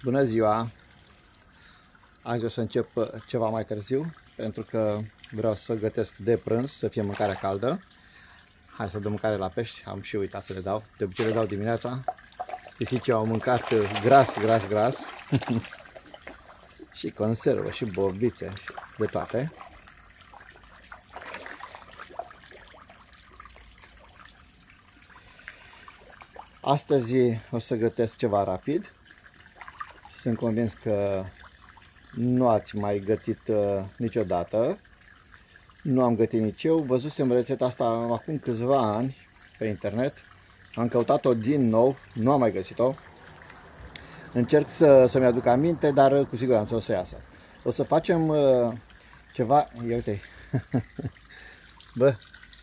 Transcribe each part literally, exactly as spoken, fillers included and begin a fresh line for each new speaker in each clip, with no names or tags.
Bună ziua! Azi o să încep ceva mai târziu, pentru că vreau să gătesc de prânz, să fie mâncarea caldă. Hai să dăm mâncare la pești, am și uitat să le dau. De obicei le dau dimineața. Pisicii au mâncat gras, gras, gras. Și conservă, și bobițe, și de toate. Astăzi o să gătesc ceva rapid. Sunt convins că nu ați mai gătit uh, niciodată. Nu am gătit nici eu. Văzusem rețeta asta acum câțiva ani pe internet. Am căutat-o din nou, nu am mai găsit-o. Încerc să, să-mi aduc aminte, dar cu siguranță o să iasă. O să facem uh, ceva... Ia uite! Bă!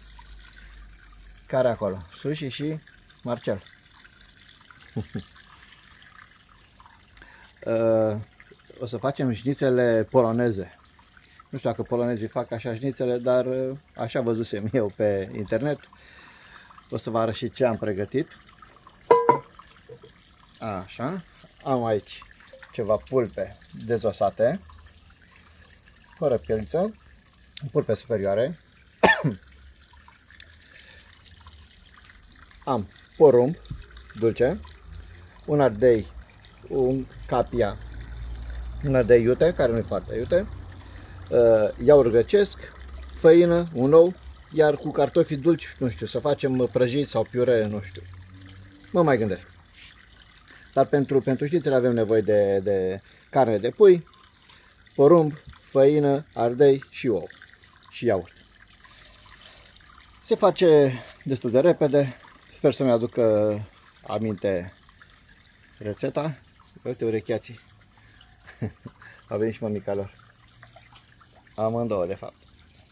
Care acolo? Sushi și Marcel. uh, o să facem șnițele poloneze. Nu știu dacă polonezii fac așa șnițele, dar uh, așa văzusem eu pe internet. O să vă arăt și ce am pregătit. Așa. Am aici ceva pulpe dezosate, fără pielță, pulpe superioare. Am porumb dulce, un ardei, un capia, un ardei iute, care nu e foarte iute, iaurt grecesc, făină, un ou, iar cu cartofi dulci, nu știu, să facem prăjit sau piure, nu știu. Mă mai gândesc. Dar pentru, pentru șnițele avem nevoie de, de carne de pui, porumb, făină, ardei și ou și iaurt. Se face destul de repede. Sper să-mi aducă aminte rețeta. Uite urecheații. A venit și mămica lor. Amândouă, de fapt.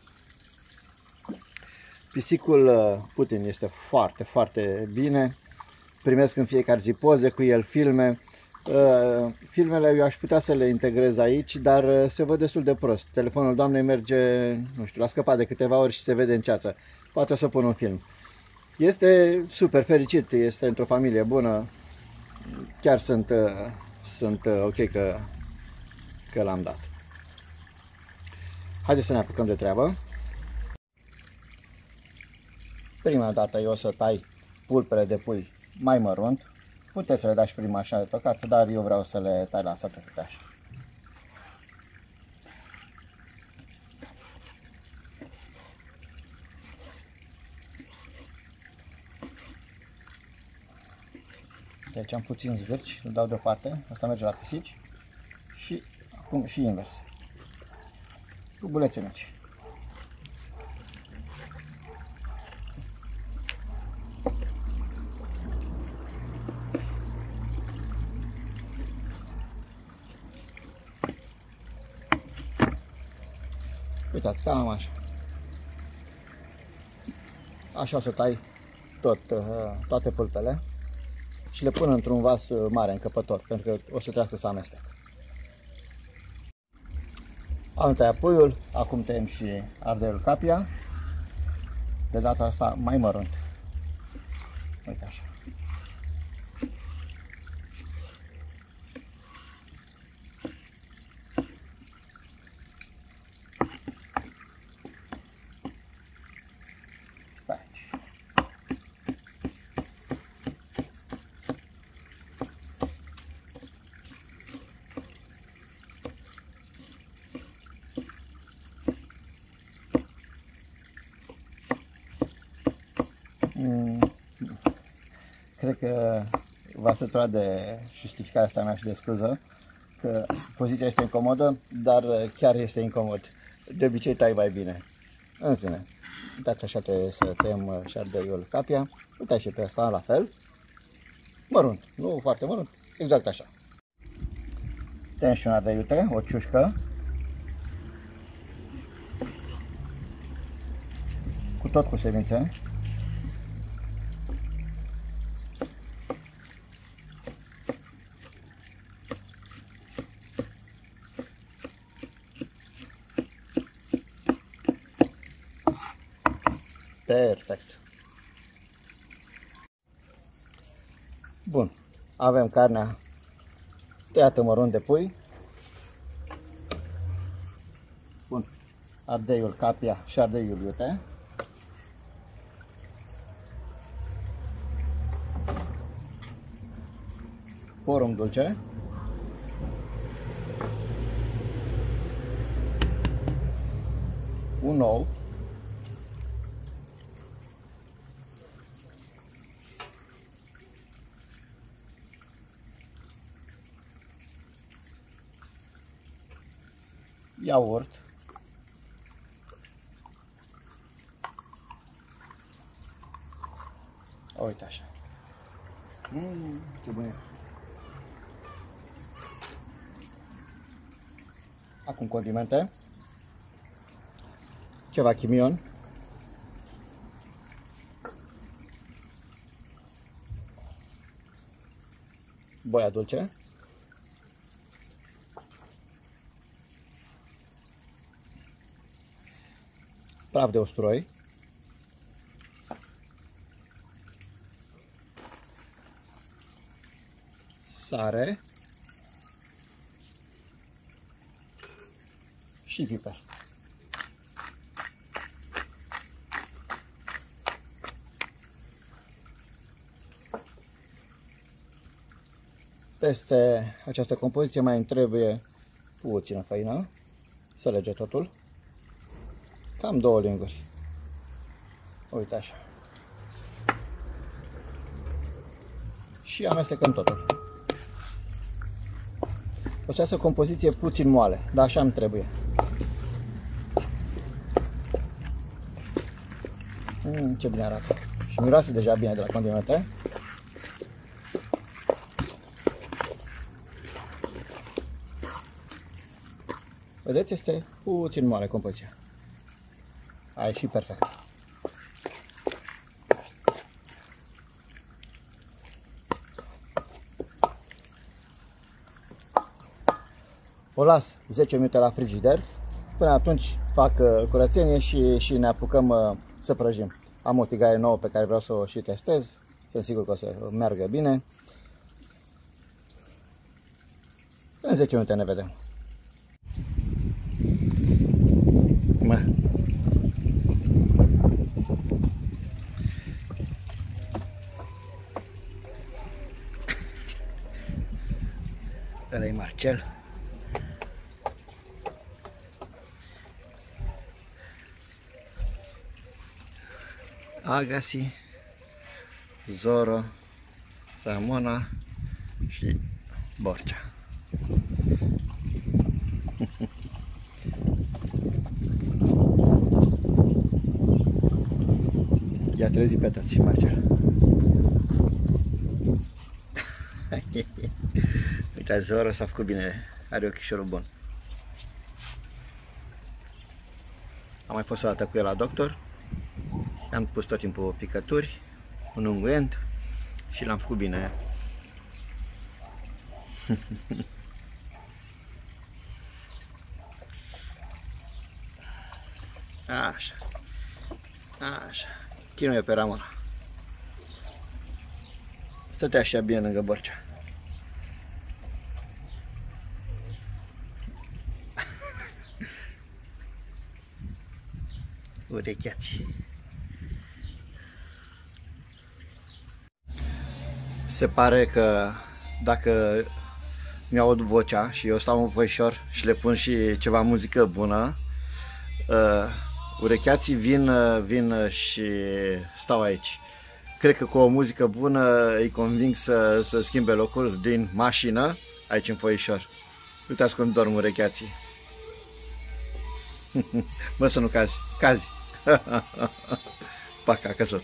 Pisicul Putin este foarte, foarte bine. Primesc în fiecare zi poze cu el, filme. Filmele eu aș putea să le integrez aici, dar se văd destul de prost. Telefonul doamnei merge, nu știu, l-a scăpat de câteva ori și se vede în ceață. Poate o să pun un film. Este super fericit, este într-o familie bună. Chiar sunt, sunt ok că, că l-am dat. Haideți să ne apucăm de treabă. Prima dată eu o să tai pulpele de pui mai mărunt. Puteți să le dați prima așa de tocat, dar eu vreau să le tai lansate câte așa. Deci am puțin zvârci, îl dau deoparte, asta merge la pisici și acum și invers. Cu bulețe mici. Uitați, cam așa. Așa o să tai tot, toate pulpele și le pun într-un vas mare, încăpător, pentru că o să trească să amestec. Am tăiat puiul, acum tăiem și ardeiul capia, de data asta mai mărunt. Uite așa. Cred că v-a săturat de justificarea asta mea și de scuză, că poziția este incomodă, dar chiar este incomod. De obicei tai mai bine. În fine, uitați așa trebuie să tăiem și ardeiul capia. Uitați și pe asta la fel. Mărunt, nu foarte mărunt, exact așa. Tăiem și un ardei iute, o ciușcă. Cu tot cu semințe. Perfect. Bun. Avem carnea tăiată mărunt de pui. Pun ardeiul capia și ardeiul iute. Porumb dulce. Un ou. Iaurt. Uite așa. Mmm, ce bun e. Acum condimente. Ceva chimion. Boia dulce. Praf de usturoi. Sare. Și piper. Peste această compoziție mai îmi trebuie puțină făină, să lege totul, cam două linguri. Uite așa. Și amestecăm totul. O să iasă compoziție puțin moale, dar așa îmi trebuie. Mm, ce bine arată. Și miroase deja bine de la condimente. Vedeți, este puțin moale compoziția. A ieșit perfect. O las zece minute la frigider. Până atunci fac curățenie și, și ne apucăm să prăjim. Am o tigaie nouă pe care vreau să o și testez. Sunt sigur că o să meargă bine. În zece minute ne vedem. Mă. Ăla-i Marcel. Agassi, Zoro, Ramona și Borcea. I-a trezit pe toți, Marcel. Uite, Zoro s-a făcut bine, are ochișorul bun. Am mai fost o dată cu el la doctor. Am pus tot timpul picături, un unguent și l-am făcut bine. Așa. Așa. Chinuie pe Ramona. Stătea așa bine lângă Borcea. Urecheați. Se pare că dacă mi-aud vocea și eu stau în voișor și le pun și ceva muzică bună, uh, urecheații vin, uh, vin și stau aici. Cred că cu o muzică bună îi conving să, să schimbe locul din mașină aici în foișor. Uitați cum dorm urecheații. Mă, să nu cazi, cazi. Pac, a căzut.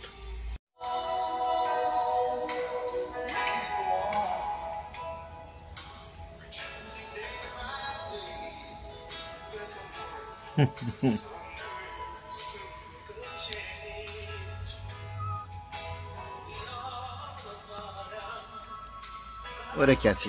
Urecheații.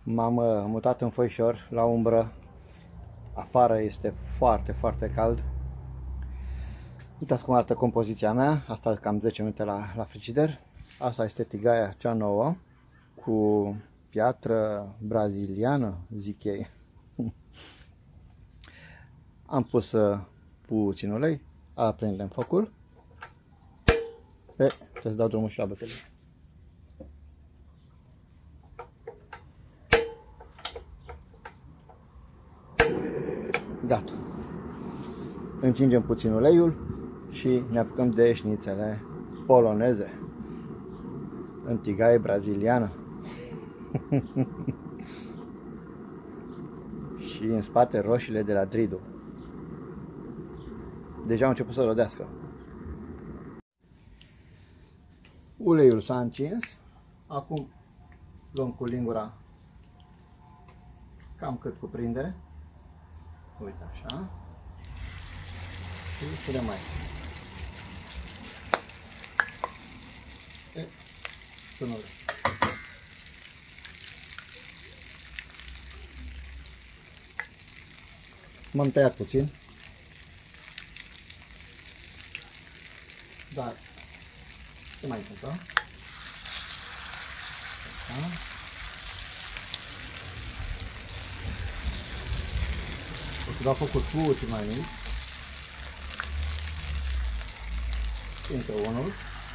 M-am mutat în foișor, la umbră. Afară este foarte, foarte cald. Uitați cum arată compoziția mea. Asta cam zece minute la, la frigider. Asta este tigaia cea nouă, cu piatră braziliană, zic ei. Am pus puțin ulei, aprindem focul. E, trebuie să dau drumul și la bătălie. Gata. Încingem puțin uleiul și ne apucăm de șnițele poloneze în tigaie braziliană. Și în spate roșiile de la Dridu. Deja au început să rodească. Uleiul s-a încins. Acum luăm cu lingura cam cât cuprinde. Uite așa. Și punem aici. E, tunul. M-am tăiat puțin. Dar se mai întâmplă. Așa. O să dau focul puțin mai mic. Încă unul.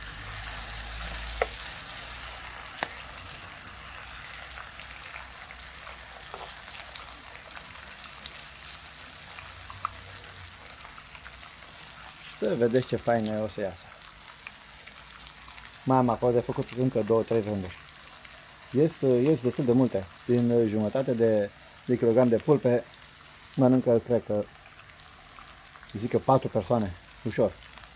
Să vedeți ce faine o să iasă. Mai am acolo de făcut încă două trei rânduri. Ies, ies destul de multe. Din jumătate de, de kilogram de pulpe mănâncă, cred că, zic eu, patru persoane. Ușor.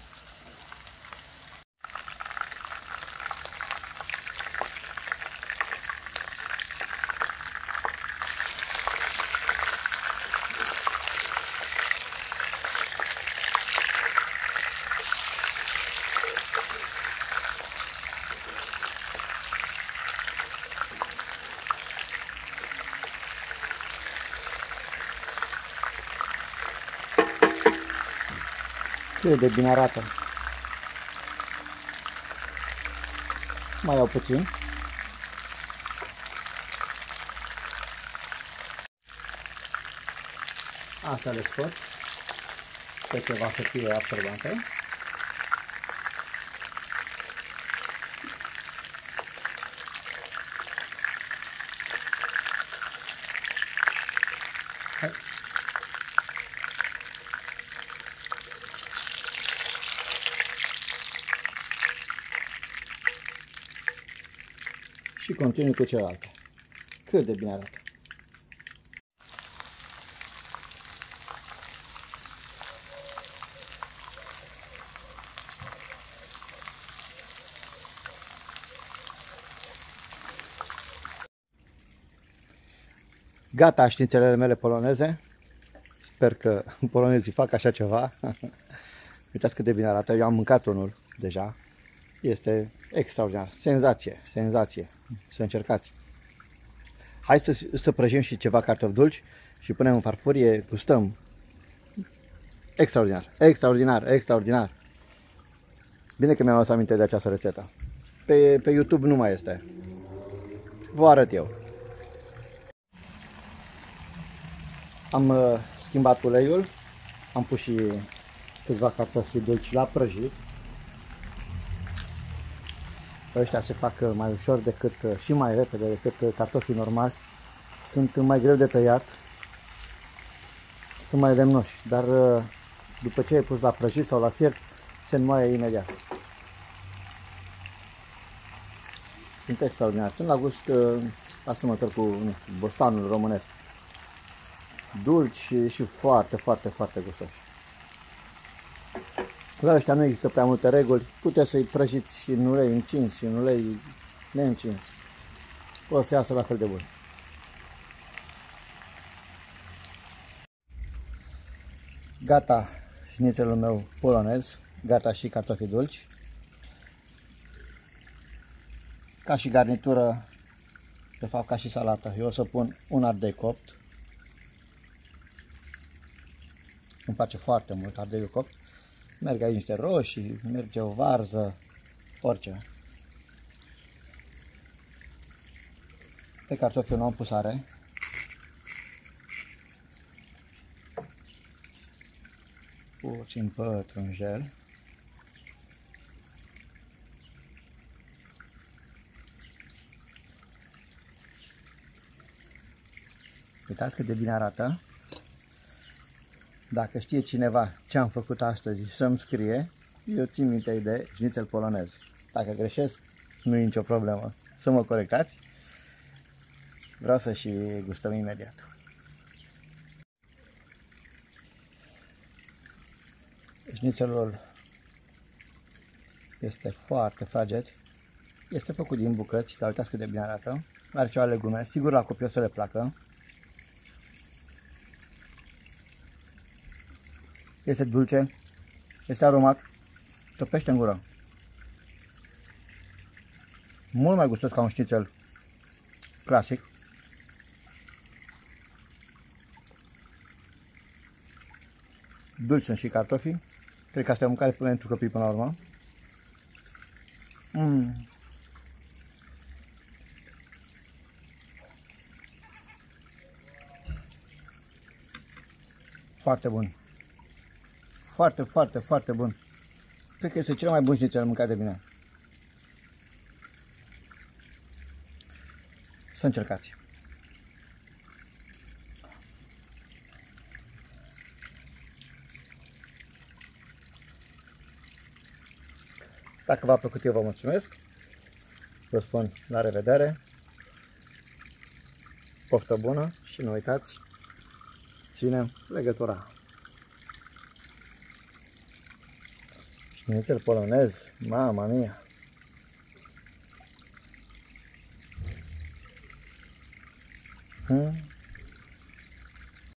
Cât de bine arată. Mai iau puțin. Asta le scot pe ceva hârtie absorbante. Hai. Și continui cu celelalte. Cât de bine arată. Gata șnițelele mele poloneze. Sper că polonezii fac așa ceva. Uitați cât de bine arată. Eu am mâncat unul deja. Este extraordinar. Senzație, senzație. Să încercați. Hai să, să prăjim și ceva cartofi dulci și punem în farfurie, gustăm. Extraordinar, extraordinar, extraordinar. Bine că mi-am adus aminte de această rețetă. Pe, pe YouTube nu mai este. Vă arăt eu. Am uh, schimbat uleiul, am pus și câțiva cartofi dulci la prăjit. Ăștia se fac mai ușor decât și mai repede decât cartofii normali. Sunt mai greu de tăiat. Sunt mai lemnoși, dar după ce ai pus la prăjit sau la fiert, se înmoaie imediat. Sunt extraordinari. Sunt la gust asemănător cu, nu știu, bostanul românesc. Dulci și, și foarte, foarte, foarte gustoși. La ăștia nu există prea multe reguli. Puteți să-i prăjiți în ulei încins și în ulei neîncins. O să iasă la fel de bun. Gata șnițelul meu polonez. Gata și cartofii dulci. Ca și garnitură de fapt ca și salată. Eu o să pun un ardei copt. Îmi place foarte mult ardeiul copt. Merg aici niște roșii, merge o varză, orice. Pe cartofi nu am pus sare. Puțin pătrunjel. Uitați cât de bine arată. Dacă știe cineva ce am făcut astăzi, să-mi scrie. Eu țin minte de șnițel polonez. Dacă greșesc, nu e nicio problemă. Să mă corectați. Vreau să și gustăm imediat. Șnițelul este foarte fraged. Este făcut din bucăți, dar uitați cât de bine arată. Are ceva legume, sigur la copii o să le placă. Este dulce, este aromat, topește în gură. Mult mai gustos ca un șnițel clasic. Dulci sunt și cartofii. Cred că asta e o mâncare pentru copii până la urmă. Mm. Foarte bun. Foarte, foarte, foarte bun. Cred că este cel mai bun șnițel mâncat de mine. Să încercați. Dacă v-a plăcut, eu vă mulțumesc. Vă spun la revedere. Poftă bună și nu uitați, ținem legătura. Șnițel polonez, mama mia! Hmm?